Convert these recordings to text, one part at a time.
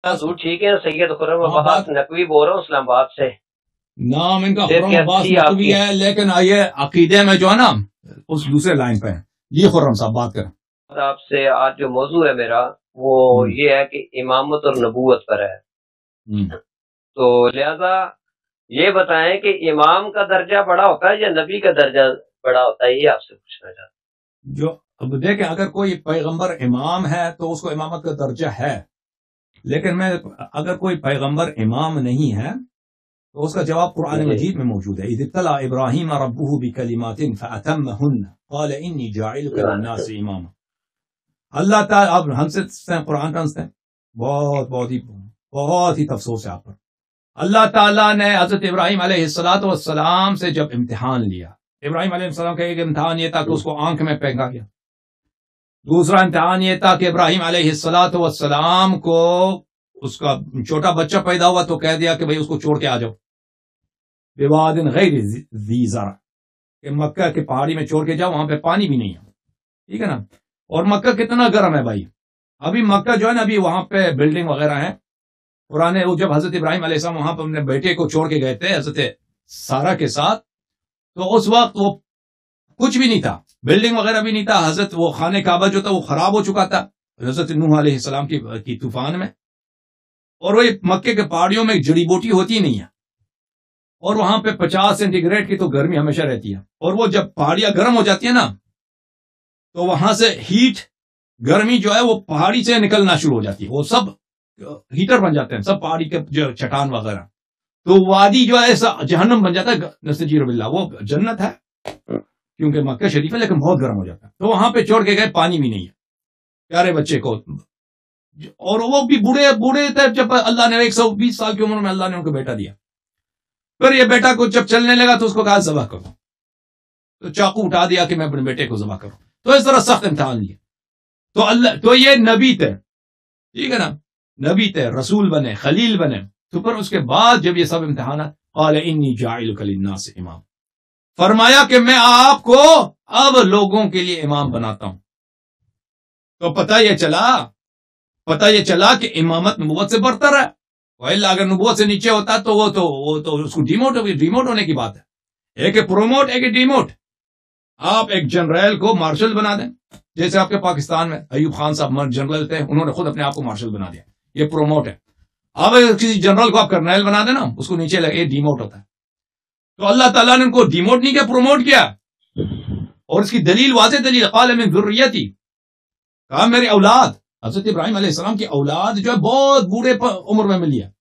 حضور ٹھیک ہے. سید خرم عباس نقوی بول رہا ہوں اسلام آباد سے. نام ان کا خرم عباس نقوی ہے، لیکن یہ عقیدے میں جو ہے نا اس دوسرے لائن پہ ہے. جی خرم صاحب بات کریں. آپ سے آج جو موضوع ہے میرا وہ یہ ہے کہ امامت اور نبوت پر ہے. تو لہذا یہ بتائیں کہ امام کا درجہ بڑا ہوتا ہے یا نبی کا درجہ بڑا ہوتا ہے، یہ آپ سے پوچھنا چاہتا ہوں. جو اب دیکھیں، اگر کوئی پیغمبر امام ہے تو اس کو امامت کا درجہ ہے، لیکن اگر کوئی پیغمبر امام نہیں ہے تو اس کا جواب قرآن مجید میں موجود ہے. اذ ابتلى ابراہیم ربہ بکلمات فاتمہن قال انی جاعلک للناس اماما. اللہ تعالیٰ اب ہم سے قرآن کا ہیں بہت ہی افسوس ہے آپ پر. اللہ تعالیٰ نے حضرت ابراہیم علیہ السلام سے جب امتحان لیا، ابراہیم علیہ السلام کا ایک امتحان یہ تھا کہ اس کو آنکھ میں پھینکا گیا. دوسرا امتحان یہ تھا کہ ابراہیم علیہ السلام کو اس کا چھوٹا بچہ پیدا ہوا تو کہہ دیا کہ بھئی اس کو چھوڑ کے آ جاؤ بواد غیر ذی زرع، کہ مکہ کے پہاڑی میں چھوڑ کے جاؤ، وہاں پہ پانی بھی نہیں ہے. ٹھیک ہے نا. اور مکہ کتنا گرم ہے بھائی. ابھی مکہ جو ہے نا ابھی وہاں پہ بلڈنگ وغیرہ ہیں پرانے. جب حضرت ابراہیم علیہ السلام وہاں پہ اپنے بیٹے کو چھوڑ کے گئے تھے حضرت سارہ کے ساتھ، تو اس وقت وہ کچھ بھی نہیں تھا، بلڈنگ وغیرہ بھی نہیں تھا. حضرت وہ خانہ کعبہ جو تھا وہ خراب ہو چکا تھا حضرت نوح علیہ السلام کی طوفان میں. اور وہ مکے کے پہاڑیوں میں جڑی بوٹی ہوتی نہیں ہے، اور وہاں پہ 50 سینٹی گریڈ کی تو گرمی ہمیشہ رہتی ہے. اور وہ جب پہاڑیاں گرم ہو جاتی ہیں نا تو وہاں سے ہیٹ گرمی جو ہے وہ پہاڑی سے نکلنا شروع ہو جاتی ہے. وہ سب ہیٹر بن جاتے ہیں سب پہاڑی کے جو چٹان وغیرہ. تو وادی جو ہے ایسا جہنم بن جاتا ہے. نستجیر باللہ، وہ جنت ہے کیونکہ مکہ شریف ہے لیکن بہت گرم ہو جاتا ہے. تو وہاں پہ چھوڑ کے گئے، پانی بھی نہیں ہے پیارے بچے کو. اور وہ بھی بوڑھے تھے جب اللہ نے 120 سال کی عمر میں اللہ نے ان کو بیٹا دیا. پھر یہ بیٹا کو جب چلنے لگا تو اس کو کہا ذبح کرو، تو چاقو اٹھا دیا کہ میں اپنے بیٹے کو ذبح کروں. تو اس طرح سخت امتحان لیا. تو یہ نبی تھے، ٹھیک ہے نا، نبی تھے، رسول بنے، خلیل بنے. تو پھر اس کے بعد جب یہ سب امتحانات، قال انی جاعلک للناس امام، فرمایا کہ میں آپ کو اب لوگوں کے لیے امام بناتا ہوں. تو پتہ یہ چلا کہ امامت نبوت سے برتر ہے. وَإِلَّا اگر نبوت سے نیچے ہوتا تو وہ تو اس کو ڈیموٹ ہونے کی بات ہے. ایک ہے پروموٹ، ایک ہے ڈیموٹ. آپ ایک جنرل کو مارشل بنا دیں، جیسے آپ کے پاکستان میں ایوب خان صاحب جنرل تھے، انہوں نے خود اپنے آپ کو مارشل بنا دیا، یہ پروموٹ ہے. اب کسی جنرل کو آپ کرنیل بنا دیں نا، اس کو نیچے لگے، یہ ڈیموٹ ہوتا ہے. تو اللہ تعالیٰ نے ان کو ڈیموٹ نہیں کیا، پروموٹ کیا. اور اس کی دلیل واضح دلیل، قال من ذریتی، کہا میری اولاد. حضرت ابراہیم علیہ السلام کی اولاد جو ہے بہت بوڑھے عمر میں ملی ہے،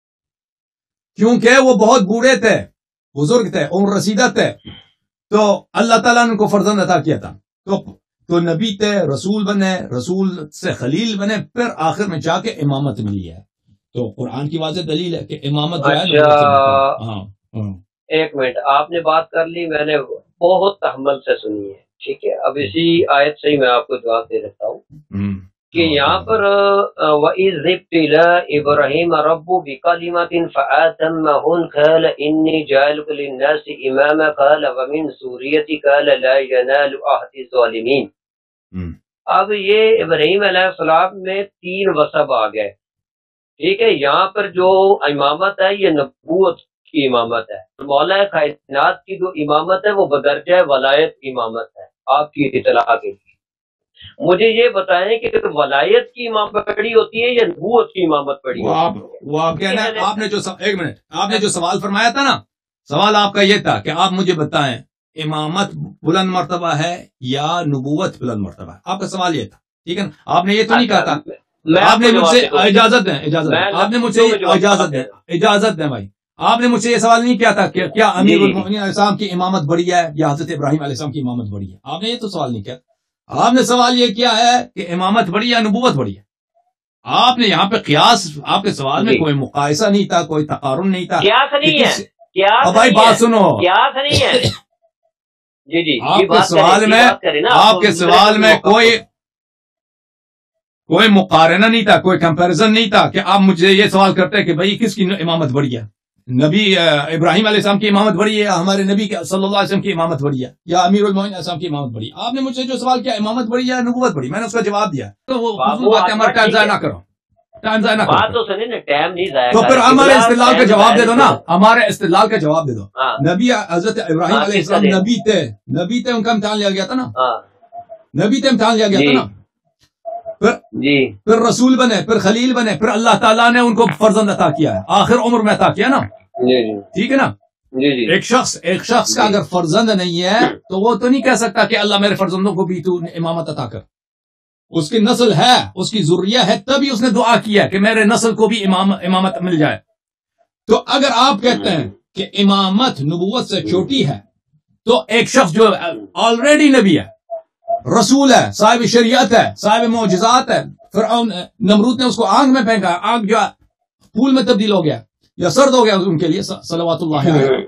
کیونکہ وہ بہت بوڑھے تھے، بزرگ تھے، عمر رسیدہ تھے. تو اللہ تعالیٰ نے ان کو فرزند عطا کیا تھا. تو نبی تھے، رسول بنے، رسول سے خلیل بنے، پھر آخر میں جا کے امامت ملی ہے. تو قرآن کی واضح دلیل ہے کہ امامت جو ہے. ہاں ایک منٹ، آپ نے بات کر لی، میں نے بہت تحمل سے سنی ہے. ٹھیک ہے، اب اسی آیت سے ہی میں آپ کو جواب دے دیتا ہوں کہ یہاں پر وَإِذِ ابْتَلَىٰ إِبْرَاهِيمَ رَبُّهُ بِكَلِمَاتٍ فَأَتَمَّهُنَّ قَالَ إِنِّي جَاعِلُكَ لِلنَّاسِ إِمَامًا قَالَ وَمِن ذُرِّيَّتِي قَالَ لَا يَنَالُ عَهْدِي الظَّالِمِينَ. اب یہ ابراہیم علیہ السلام میں 3 وصف آ گئے. ٹھیک ہے، یہاں پر جو امامت ہے یہ نبوت کی امامت ہے. مولا کائنات کی جو امامت ہے وہ بدرجہ ولایت امامت ہے. آپ کی اطلاع کے لیے مجھے یہ بتائیں کہ ولایت کی امامت بڑی ہوتی ہے یا نبوت کی امامت بڑی ہوتی ہے؟ وہ آپ کہنا ہے، آپ نے جو ایک منٹ، آپ نے جو سوال فرمایا تھا نا، سوال آپ کا یہ تھا کہ آپ مجھے بتائیں امامت بلند مرتبہ ہے یا نبوت بلند مرتبہ ہے. آپ کا سوال یہ تھا، ٹھیک ہے نا. آپ نے یہ تو نہیں کہا تھا. آپ نے مجھ سے اجازت دیں، آپ نے مجھ سے اجازت دیں بھائی. آپ نے مجھ سے یہ سوال نہیں کیا تھا کہ کیا امیر المومنین علیہ السلام کی امامت بڑی ہے یا حضرت ابراہیم علیہ السلام کی امامت بڑی ہے. آپ نے یہ تو سوال نہیں کیا. آپ نے سوال یہ کیا ہے کہ امامت بڑی یا نبوت بڑی ہے. آپ نے یہاں پہ قیاس، آپ کے سوال میں کوئی مقایسہ نہیں تھا، کوئی تقارن نہیں تھا. قیاس نہیں ہے بھائی، بات سنو. قیاس نہیں ہے. جی آپ کے سوال میں کوئی مقارنہ نہیں تھا، کوئی کمپیریزن نہیں تھا کہ آپ مجھے یہ سوال کرتے کہ بھائی کس کی امامت بڑی ہے، نبی ابراہیم علیہ السلام کی امامت بڑی ہے یا ہمارے نبی صلی اللہ علیہ وسلم کی امامت بڑی ہے یا امیر المومنین علیہ السلام کی امامت بڑی ہے. آپ نے مجھ سے جو سوال کیا امامت بڑی ہے یا نبوت بڑی، میں نے اس کا جواب دیا. تو وہ باتیں ہمارے کا ضائع نہ کرو. ٹائم ضائع نہ بات تو سنیں نا، ٹائم نہیں ضائع تو پھر ہمارے استدلال کا جواب دے دو نا، ہمارے استدلال کا جواب دے دو. نبی حضرت ابراہیم علیہ السلام نبی تھے ان کا امتحان لیا گیا تھا نا، نبی تھے امتحان لیا گیا تھا نا، پھر رسول بنے، پھر خلیل بنے، پھر اللہ تعالیٰ نے ان کو فرزند عطا کیا ہے، آخر عمر میں عطا کیا نا. ٹھیک ہے نا. ایک شخص کا اگر فرزند نہیں ہے تو وہ تو نہیں کہہ سکتا کہ اللہ میرے فرزندوں کو بھی تو امامت عطا کر. اس کی نسل ہے، اس کی ذریہ ہے، تبھی اس نے دعا کیا کہ میرے نسل کو بھی امامت مل جائے. تو اگر آپ کہتے ہیں کہ امامت نبوت سے چھوٹی ہے تو ایک شخص جو آلریڈی نبی ہے، رسول ہے، صاحب شریعت ہے، صاحب معجزات ہے، فرعون نمرود نے اس کو آگ میں پھینکا، آگ جو پھول میں تبدیل ہو گیا یا سرد ہو گیا ان کے لیے صلوات اللہ علیہ.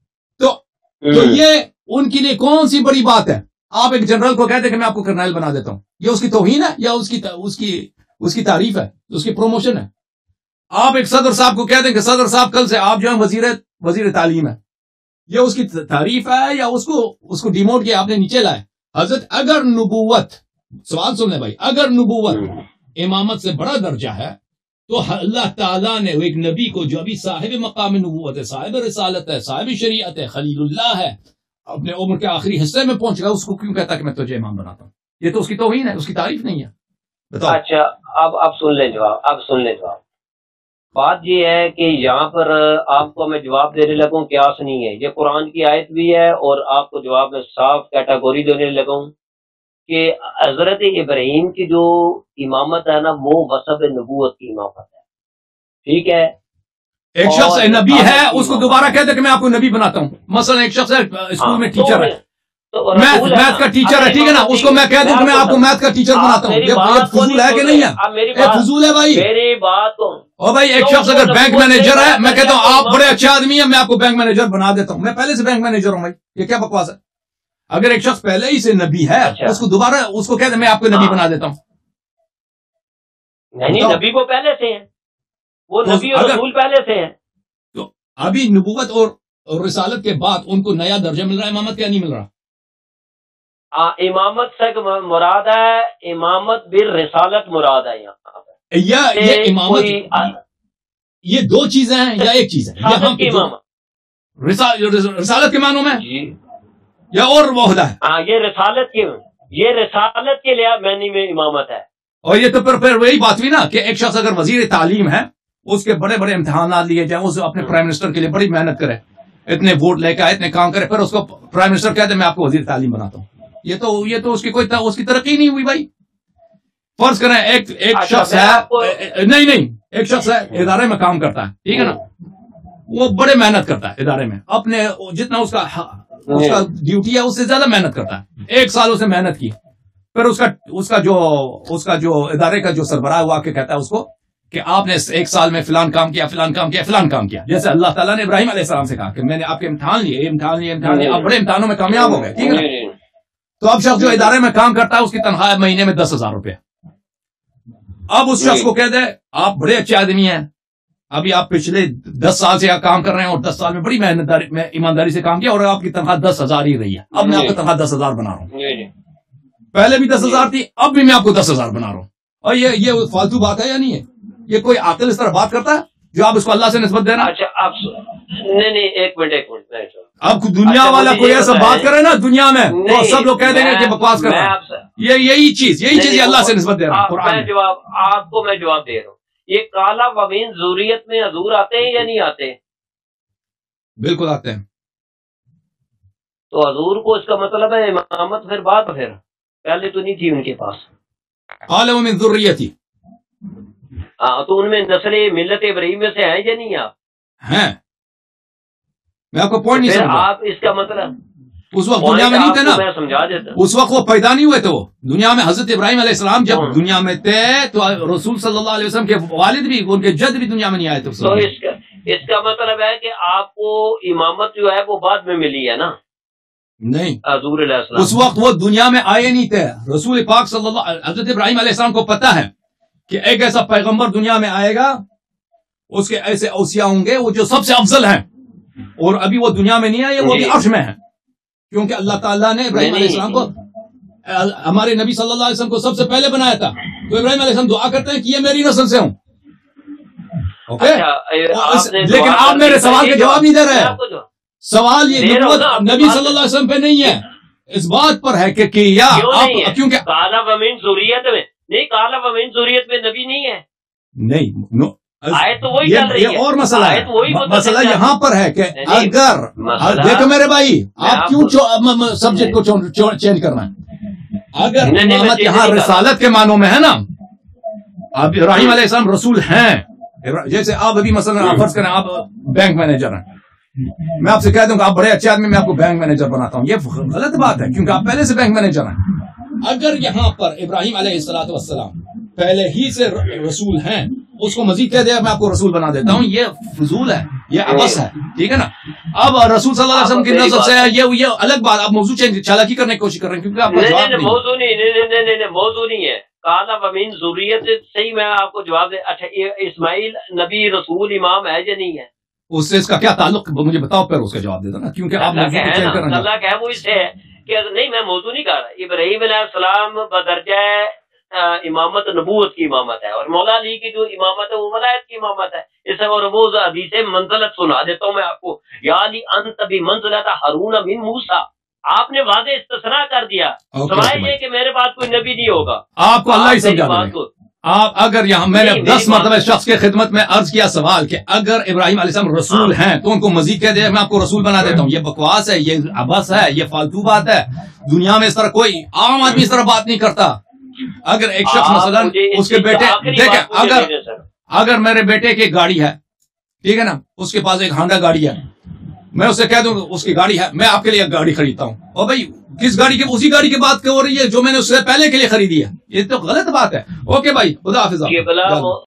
تو یہ ان کے لیے کون سی بڑی بات ہے؟ آپ ایک جنرل کو کہتے ہیں کہ میں آپ کو کرنیل بنا دیتا ہوں، یہ اس کی توہین ہے یا اس کی تعریف ہے، اس کی پروموشن ہے؟ آپ ایک صدر صاحب کو کہتے ہیں کہ صدر صاحب کل سے آپ جو ہیں وزیر تعلیم ہے، یہ اس کی تعریف ہے یا اس کو ڈیموٹ کیا آپ نے نیچے لائے؟ حضرت اگر نبوت، سوال سن لیں بھائی، اگر نبوت امامت سے بڑا درجہ ہے تو اللہ تعالیٰ نے ایک نبی کو جو ابھی صاحب مقام نبوت ہے، صاحب رسالت ہے، صاحب شریعت ہے، خلیل اللہ ہے، اپنے عمر کے آخری حصے میں پہنچ گیا، اس کو کیوں کہتا کہ میں تجھے امام بناتا ہوں؟ یہ تو اس کی توہین ہے، اس کی تعریف نہیں ہے. بتاؤ. اچھا اب سن لیں جواب. بات یہ ہے کہ یہاں پر آپ کو میں جواب دینے لگوں قیاس نہیں ہے، یہ قرآن کی آیت بھی ہے، اور آپ کو جواب میں صاف کیٹاگوری دینے لگوں کہ حضرت ابراہیم کی جو امامت ہے نا وہ مذہب نبوت کی امامت ہے. ٹھیک ہے. ایک شخص نبی ہے، اس کو دوبارہ کہتے کہ میں آپ کو نبی بناتا ہوں. مثلا ایک شخص ہے اسکول میں ٹیچر ہے، میتھ کا ٹیچر ہے، ٹھیک ہے نا، اس کو میں کہہ دوں کہ میں آپ کو میتھ کا ٹیچر بناتا ہوں. یہ فضول ہے کہ نہیں ہے؟ یہ فضول ہے بھائی. میری بات اور بھائی ایک شخص اگر بینک مینیجر ہے، میں کہتا ہوں آپ بڑے اچھے آدمی ہیں، میں آپ کو بینک مینیجر بنا دیتا ہوں. میں پہلے سے بینک مینیجر ہوں بھائی، یہ کیا بکواس ہے؟ اگر ایک شخص پہلے ہی سے نبی ہے اس کو دوبارہ اس کو کہتے میں آپ کو نبی بنا دیتا ہوں. نہیں، نبی کو پہلے سے ہیں، وہ نبی اور رسول پہلے سے ہیں. تو ابھی نبوت اور رسالت کے بعد ان کو نیا درجہ مل رہا ہے، امامت کیا نہیں مل رہا؟ امامت سے مراد ہے، امامت بالرسالت مراد ہے. یہاں یہ امامت یہ دو چیزیں ہیں یا ایک چیز ہے؟ رسالت کے معنوں میں یا اور وحدہ ہے؟ ہاں، یہ رسالت کے لیے معنی میں امامت ہے. اور یہ تو پھر وہی بات ہوئی نا کہ ایک شخص اگر وزیر تعلیم ہے، اس کے بڑے بڑے امتحانات لیے جائیں، اس اپنے پرائم منسٹر کے لیے بڑی محنت کرے، اتنے ووٹ لے کے آئے، اتنے کام کرے، پھر اس کو پرائم منسٹر کہتے ہیں میں آپ کو وزیر تعلیم بناتا ہوں. یہ تو اس کی ترقی نہیں ہوئی بھائی. فرض کریں ایک شخص ہے، نہیں ایک شخص ہے ادارے میں کام کرتا ہے، ٹھیک ہے نا، وہ بڑے محنت کرتا ہے ادارے میں، اپنے جتنا اس کا ڈیوٹی ہے اس سے زیادہ محنت کرتا ہے. 1 سال اس نے محنت کی، پھر اس کا جو ادارے کا جو سربراہ ہوا کے کہتا ہے اس کو کہ آپ نے 1 سال میں فلان کام کیا، فلان کام کیا، فلان کام کیا. جیسے اللہ تعالیٰ نے ابراہیم علیہ السلام سے کہا کہ میں نے آپ کے امتحان لیے، آپ بڑے امتحانوں میں کامیاب ہو گئے، ٹھیک ہے نا. تو اب شخص جو ادارے میں کام کرتا ہے اس کی تنخواہ مہینے میں 10,000 روپے. اب اس شخص کو کہتے ہیں آپ بڑے اچھے آدمی ہیں، ابھی آپ پچھلے 10 سال سے کام کر رہے ہیں اور 10 سال میں بڑی ایمانداری سے کام کیا اور آپ کی تنخواہ 10,000 ہی رہی ہے. اب میں آپ کو تنخواہ 10,000 بنا رہا ہوں، پہلے بھی 10,000 تھی، اب بھی میں آپ کو 10,000 بنا رہا ہوں. اور یہ فالتو بات ہے یا نہیں ہے؟ یہ کوئی عاقل اس طرح بات کرتا ہے جو آپ اس کو اللہ سے نسبت دینا؟ اچھا نہیں، ایک منٹ اب دنیا والا کوئی ایسا بات کرے نا دنیا میں تو سب لوگ کہہ دیں گے کہ بکواس کر رہا ہے. یہی چیز اللہ سے نسبت دے رہا ہے. آپ کو میں جواب دے رہا ہوں. یہ کالا وبین ذریت میں حضور آتے ہیں یا نہیں آتے؟ بالکل آتے ہیں. تو حضور کو اس کا مطلب ہے امامت پھر بعد، پھر پہلے تو نہیں تھی ان کے پاس. قال ومن ذریتی، تو ان میں نسل ملت ابراہیم میں سے ہیں یا نہیں؟ آپ ہیں. میں آپ کو پوائنٹ نہیں سمجھا. آپ اس کا مطلب اس وقت دنیا میں نہیں تھے نا، میں سمجھا دیتا. اس وقت وہ پیدا نہیں ہوئے تھے. وہ دنیا میں حضرت ابراہیم علیہ السلام جب دنیا میں تھے تو رسول صلی اللہ علیہ وسلم کے والد بھی، ان کے جد بھی دنیا میں نہیں آئے تھے. تو اس کا مطلب ہے کہ آپ کو امامت جو ہے وہ بعد میں ملی ہے نا؟ نہیں، حضور علیہ السلام اس وقت وہ دنیا میں آئے نہیں تھے. رسول پاک صلی اللہ حضرت ابراہیم علیہ السلام کو پتا ہے کہ ایک ایسا پیغمبر دنیا میں آئے گا، اس کے ایسے اوصیاء ہوں گے وہ جو سب سے افضل ہیں، اور ابھی وہ دنیا میں نہیں آئے، وہ بھی عرش میں ہیں. کیونکہ اللہ تعالیٰ نے ابراہیم علیہ السلام کو، ہمارے نبی صلی اللہ علیہ وسلم کو سب سے پہلے بنایا تھا. تو ابراہیم علیہ السلام دعا کرتے ہیں کہ یہ میری نسل سے ہوں. اوکے لیکن آپ میرے سوال کا جواب نہیں دے رہے. سوال یہ نبوت نبی صلی اللہ علیہ وسلم پہ نہیں ہے, اس بات پر ہے کہ کیا آپ کیونکہ کالا ومن ذریت میں نہیں, کالا ومن ذریت میں نبی نہیں ہے. نہیں آیت تو وہی چل رہی ہے. یہ اور مسئلہ ہے. مسئلہ یہاں پر ہے کہ اگر دیکھو میرے بھائی آپ کیوں سبجیکٹ کو چینج کرنا ہے. اگر امامت یہاں رسالت کے معنوں میں ہے نا, اب ابراہیم علیہ السلام رسول ہیں. جیسے آپ ابھی مثلا فرض کریں آپ بینک مینیجر ہیں, میں آپ سے کہہ دوں کہ آپ بڑے اچھے آدمی, میں آپ کو بینک مینیجر بناتا ہوں, یہ غلط بات ہے کیونکہ آپ پہلے سے بینک مینیجر ہیں. اگر یہاں پر ابراہیم علیہ السلام پہلے ہی سے رسول ہیں, اس کو مزید کہہ دیا میں آپ کو رسول بنا دیتا ہوں, یہ فضول ہے, یہ عبث ہے. ٹھیک ہے نا. اب رسول صلی اللہ علیہ وسلم کی نسب سے یہ الگ بات, آپ موضوع چالاکی کرنے کی کوشش کر رہے ہیں کیونکہ آپ کا جواب نہیں, موضوع نہیں ہے. کالا ومن ذریت صحیح, میں آپ کو جواب دے. اچھا اسماعیل نبی رسول امام ہے یا نہیں ہے؟ اس سے اس کا کیا تعلق مجھے بتاؤ, پھر اس کا جواب دے دو نا, کیونکہ آپ اللہ کا ہے وہ اس سے ہے کہ نہیں, میں موضوع نہیں کر رہا. ابراہیم علیہ السلام بدرجہ امامت نبوت کی امامت ہے, اور مولا علی کی جو امامت ہے وہ ولایت کی امامت ہے. اس سے اور وہ حدیث منزلت سنا دیتا ہوں میں آپ کو. یا علی انت بمنزلۃ ہارون من موسیٰ, آپ نے واضح استثناء کر دیا. سوائے یہ کہ میرے پاس کوئی نبی نہیں ہوگا. آپ کو اللہ ہی سمجھا. آپ اگر یہاں میں نے 10 مرتبہ شخص کے خدمت میں عرض کیا سوال کہ اگر ابراہیم علیہ السلام رسول ہیں تو ان کو مزید کہہ دے میں آپ کو رسول بنا دیتا ہوں, یہ بکواس ہے, یہ عبث ہے, یہ فالتو بات ہے. دنیا میں اس طرح کوئی عام آدمی اس طرح بات نہیں کرتا. اگر ایک شخص مثلا اس کے بیٹے دیکھیں, اگر میرے بیٹے کی گاڑی ہے, ٹھیک ہے نا, اس کے پاس ایک ہانڈا گاڑی ہے, میں اسے کہہ دوں اس کی گاڑی ہے, میں آپ کے لیے ایک گاڑی خریدتا ہوں, اور بھائی کس گاڑی کے, اسی گاڑی کی بات ہو رہی ہے جو میں نے اس سے پہلے کے لیے خریدی ہے. یہ تو غلط بات ہے. اوکے بھائی, خدا حافظ.